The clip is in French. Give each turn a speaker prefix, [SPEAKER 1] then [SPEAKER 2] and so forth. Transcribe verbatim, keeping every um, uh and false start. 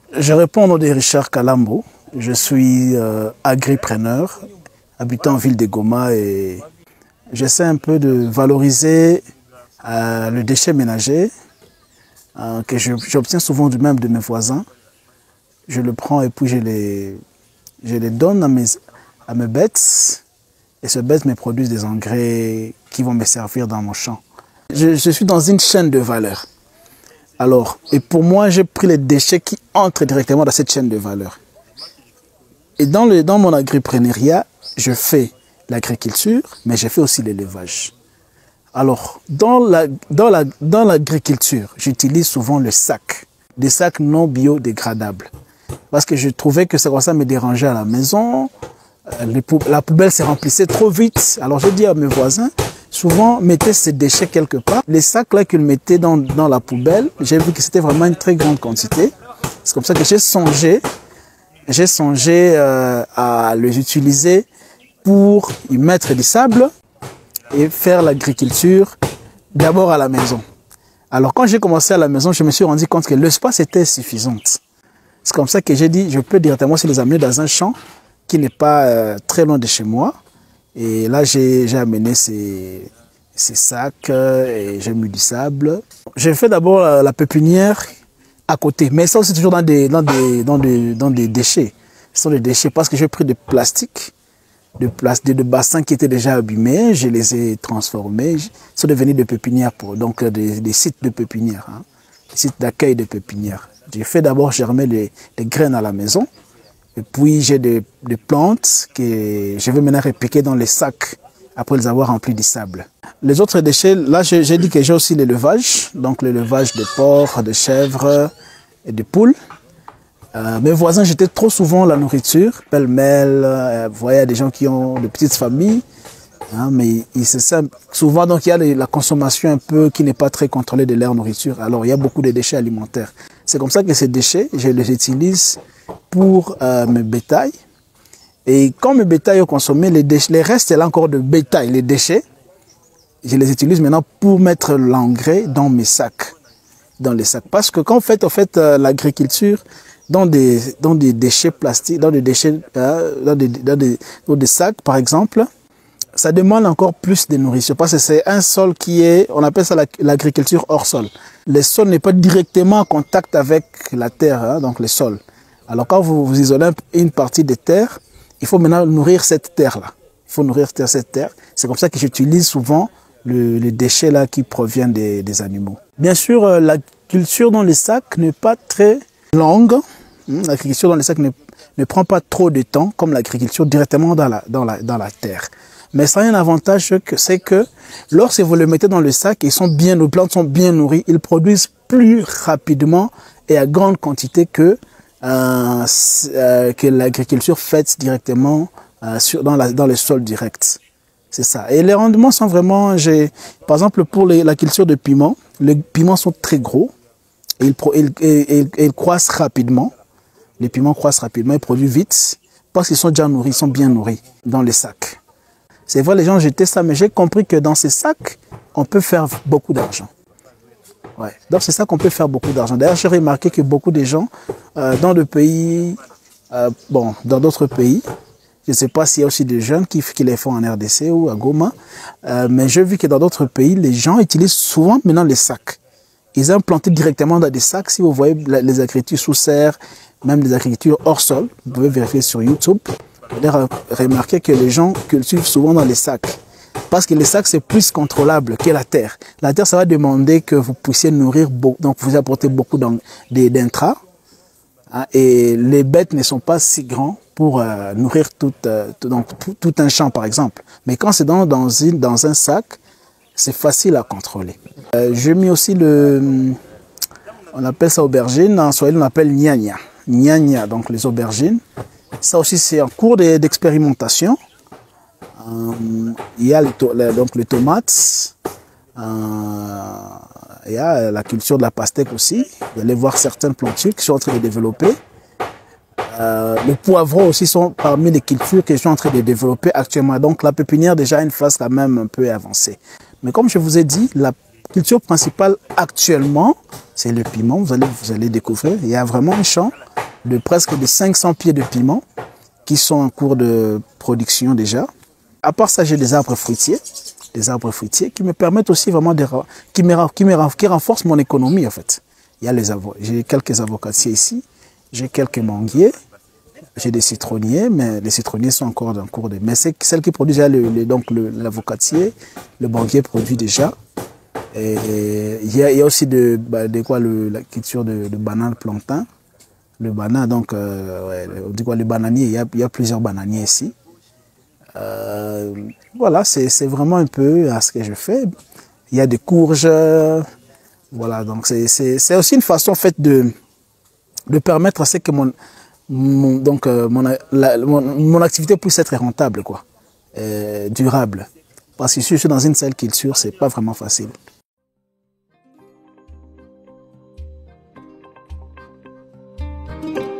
[SPEAKER 1] Je réponds au nom de Richard Kalambo. Je suis euh, agripreneur, habitant en ville de Goma et j'essaie un peu de valoriser euh, le déchet ménager euh, que j'obtiens souvent du même de mes voisins. Je le prends et puis je les, je les donne à mes, à mes bêtes et ces bêtes me produisent des engrais qui vont me servir dans mon champ. Je, je suis dans une chaîne de valeur. Alors, et pour moi, j'ai pris les déchets qui entrent directement dans cette chaîne de valeur. Et dans, le, dans mon agripreneuriat, je fais l'agriculture, mais je fais aussi l'élevage. Alors, dans la, dans la, dans l'agriculture, j'utilise souvent le sac, des sacs non biodégradables. Parce que je trouvais que ça commençait à me déranger à la maison. Les pou la poubelle se remplissait trop vite. Alors, je dis à mes voisins, souvent, mettez ces déchets quelque part. Les sacs-là qu'ils mettaient dans, dans la poubelle, j'ai vu que c'était vraiment une très grande quantité. C'est comme ça que j'ai songé, j'ai songé euh, à les utiliser pour y mettre du sable et faire l'agriculture d'abord à la maison. Alors, quand j'ai commencé à la maison, je me suis rendu compte que l'espace était suffisant. C'est comme ça que j'ai dit, je peux directement aussi les amener dans un champ qui n'est pas euh, très loin de chez moi. Et là, j'ai amené ces, ces sacs et j'ai mis du sable. J'ai fait d'abord la, la pépinière à côté, mais ça aussi toujours dans des, dans des, dans des, dans des déchets. Ce sont des déchets parce que j'ai pris des plastiques, de, plastique, de bassins qui étaient déjà abîmés, je les ai transformés. Ils sont devenus des pépinières, pour, donc des, des sites de pépinières, hein, des sites d'accueil de pépinières. J'ai fait d'abord germer les, les graines à la maison. Et puis j'ai des, des plantes que je vais maintenant répliquer dans les sacs après les avoir remplis de sable. Les autres déchets, là j'ai dit que j'ai aussi l'élevage, donc l'élevage de porcs, de chèvres et de poules. Euh, mes voisins jetaient trop souvent la nourriture, pêle-mêle, euh, vous voyez, il y a des gens qui ont de petites familles, hein, mais ils se sentent souvent, donc il y a les, la consommation un peu qui n'est pas très contrôlée de leur nourriture. Alors il y a beaucoup de déchets alimentaires. C'est comme ça que ces déchets, je les utilise pour euh, mes bétails. Et quand mes bétails ont consommé les déchets, les restes là encore de bétail, les déchets, je les utilise maintenant pour mettre l'engrais dans mes sacs, dans les sacs. Parce que quand on fait, en fait euh, l'agriculture dans des, dans des déchets plastiques, dans des déchets, euh, dans, des, dans, des, dans des sacs par exemple, ça demande encore plus de nourriture parce que c'est un sol qui est, on appelle ça l'agriculture hors sol. Le sol n'est pas directement en contact avec la terre, hein, donc le sol. Alors quand vous, vous isolez une partie de terre, il faut maintenant nourrir cette terre-là. Il faut nourrir cette terre. C'est comme ça que j'utilise souvent le, le déchet là qui provient des, des animaux. Bien sûr, euh, la culture dans les sacs n'est pas très longue. L'agriculture dans les sacs ne, ne prend pas trop de temps comme l'agriculture directement dans la, dans la, dans la terre. Mais ça a un avantage, c'est que lorsque vous le mettez dans le sac, ils sont bien, les plantes sont bien nourries, ils produisent plus rapidement et à grande quantité que, euh, euh, que l'agriculture faite directement euh, sur, dans, la, dans le sol direct. C'est ça. Et les rendements sont vraiment, j'ai, par exemple pour les, la culture de piments, les piments sont très gros, et ils, ils, ils, ils croissent rapidement. Les piments croissent rapidement, ils produisent vite, parce qu'ils sont déjà nourris, ils sont bien nourris dans les sacs. C'est vrai, les gens jetaient ça, mais j'ai compris que dans ces sacs, on peut faire beaucoup d'argent. Ouais. Donc c'est ça qu'on peut faire beaucoup d'argent. D'ailleurs, j'ai remarqué que beaucoup de gens euh, dans le pays, euh, bon, dans d'autres pays, je ne sais pas s'il y a aussi des jeunes qui, qui les font en R D C ou à Goma, euh, mais j'ai vu que dans d'autres pays, les gens utilisent souvent maintenant les sacs. Ils implantent directement dans des sacs. Si vous voyez les agricultures sous serre, même les agricultures hors sol, vous pouvez vérifier sur YouTube. Vous allez remarquer que les gens cultivent souvent dans les sacs. Parce que les sacs, c'est plus contrôlable que la terre. La terre, ça va demander que vous puissiez nourrir, beaucoup, donc vous apportez beaucoup d'intrants. Hein, et les bêtes ne sont pas si grands pour euh, nourrir tout, euh, tout, donc, tout, tout un champ, par exemple. Mais quand c'est dans, dans, une, dans un sac, c'est facile à contrôler. Euh, J'ai mis aussi le... On appelle ça aubergine. En swahili, on appelle gnagna. Gnagna, donc les aubergines. Ça aussi, c'est en cours d'expérimentation. Euh, il y a les, donc les tomates, euh, il y a la culture de la pastèque aussi. Vous allez voir certaines plantures qui sont en train de développer. Euh, les poivrons aussi sont parmi les cultures que je suis en train de développer actuellement. Donc la pépinière déjà a une phase quand même un peu avancée. Mais comme je vous ai dit, la culture principale actuellement, c'est le piment. Vous allez, vous allez découvrir. Il y a vraiment un champ de presque de cinq cents pieds de piment qui sont en cours de production déjà. À part ça, j'ai des arbres fruitiers, des arbres fruitiers qui me permettent aussi vraiment de, qui me, qui me, qui renforcent mon économie en fait. Il y a les avocats, j'ai quelques avocatiers ici, j'ai quelques manguiers, j'ai des citronniers, mais les citronniers sont encore en cours de, mais c'est celles qui produisent déjà le, le, donc l'avocatier, le manguier produit déjà. Et il y a, il y a aussi de, bah, de quoi le, la culture de, de bananes plantain. Le banane, donc, euh, ouais, on dit quoi, le bananier, il y a, il y a plusieurs bananiers ici. Euh, voilà, c'est vraiment un peu à ce que je fais. Il y a des courges. Voilà, donc c'est aussi une façon en fait de, de permettre à ce que mon, mon, donc, euh, mon, la, mon, mon activité puisse être rentable, quoi, euh, durable. Parce que si je suis dans une seule culture, c'est pas vraiment facile.
[SPEAKER 2] Thank you.